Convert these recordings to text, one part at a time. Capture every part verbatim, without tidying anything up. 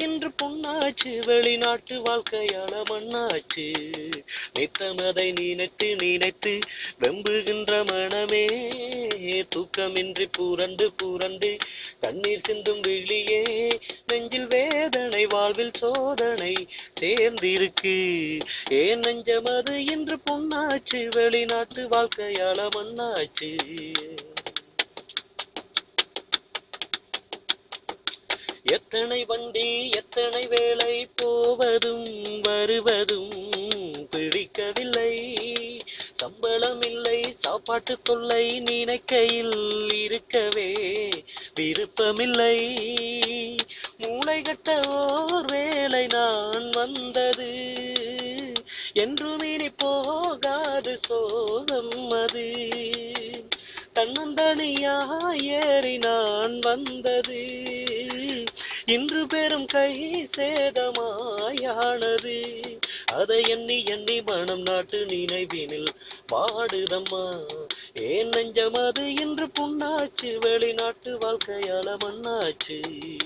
இன்று பொன்னாச்சு வெளிநாட்டு வாழ்க்கையால மண்ணாச்சு நித்தமதை நினைத்து நினைத்து வெம்புகின்ற மனமே தூக்கமின்றி பூரண்டு பூரண்டு கண்ணீர் சிந்தும் விழியே நெஞ்சில் வேதனை வாழ்வில் சோதனை சேர்ந்திருக்கு ஏன் நெஞ்சமது இன்று பொன்னாச்சு வெளிநாட்டு வாழ்க்கையால மண்ணாச்சு எத்தனை வண்டி எத்தனை வேலை போவதும் வருவதும் பிடிக்கவில்லை சம்பளம் இல்லை சாப்பாட்டு தொல்லை நினைக்கையில் இருக்கவே விருப்பமில்லை மூளை கட்ட ஓர் வேலை நான் வந்தது என்றும் இனி போகாது சோகம் அது தன்னந்தனியா ஏறி நான் வந்தது இன்று பெரும் கை சேதமாயானது அதை எண்ணி எண்ணி மனம் நாட்டு நினைவினில் பாடுதம்மா ஏன் நெஞ்சம் அது இன்று புண்ணாச்சு வெளிநாட்டு வாழ்க்கையால மண்ணாச்சு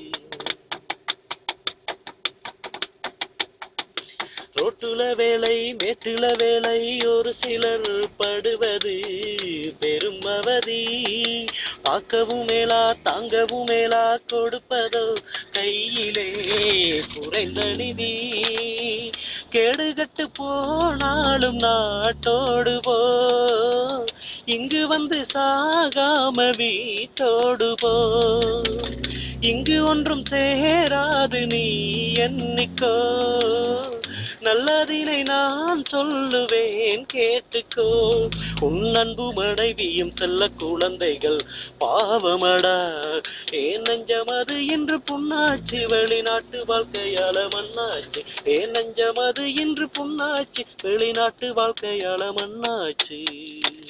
ரோட்டுல வேலை மேட்டுல வேலை ஒரு சிலர் படுவது பெரும் அவதி பார்க்கவும் மேலா தாங்கவும் மேலா கொடுப்பதோ கையிலே குறைந்த நிதி கேடுகட்டு போனாலும் நாட்டோடு போ இங்கு வந்து சாகாம வீட்டோடு போ இங்கு ஒன்றும் சேராது நீ எண்ணிக்கோ நல்லதினை நான் சொல்லுவேன் கேட்டுக்கோ உன் அன்பு மனைவியும் செல்ல குழந்தைகள் பாவமடா ஏன் நெஞ்சமது இன்று புண்ணாச்சு வெளிநாட்டு வாழ்க்கையால மண்ணாச்சு ஏன் நெஞ்சமது இன்று புண்ணாச்சு வெளிநாட்டு வாழ்க்கையால மண்ணாச்சு